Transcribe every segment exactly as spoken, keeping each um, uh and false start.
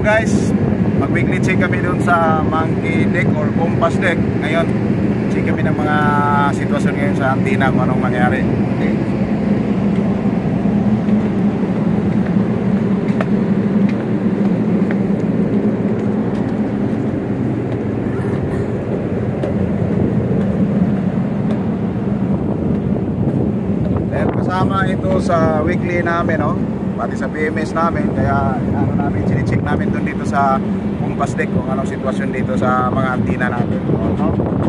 Hello guys, mag-weekly check kami dun sa monkey deck or compass deck. Ngayon, check kami ng mga sitwasyon ngayon sa antenna kung anong nangyari. Okay. Dahil kasama ito sa weekly namin, no? Pati sa P M S namin, kaya ano namin, sinicheck namin dun dito sa compass deck kung anong sitwasyon dito sa mga antenna natin, no?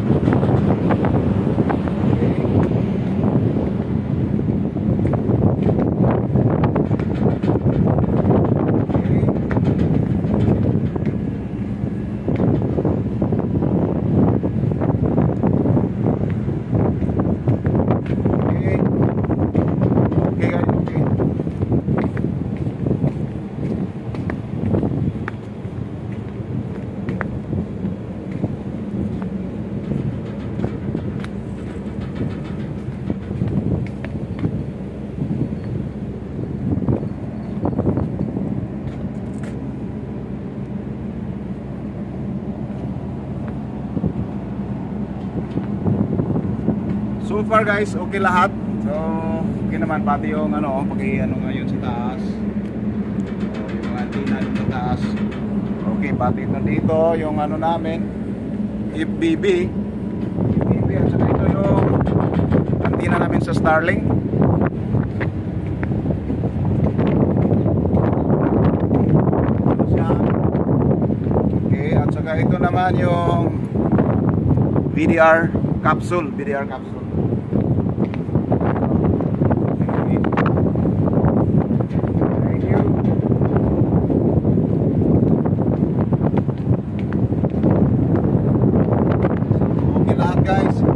So far guys, okay lahat. So, okay naman pati yung ano, paki ano ngayon sa taas. So, yung mga antenna sa taas. Okay, pati ito dito, yung ano namin, F B B. F B B, at saka ito yung antenna namin sa Starlink. Okay, at saka ito naman yung V D R capsule, V D R capsule. Guys,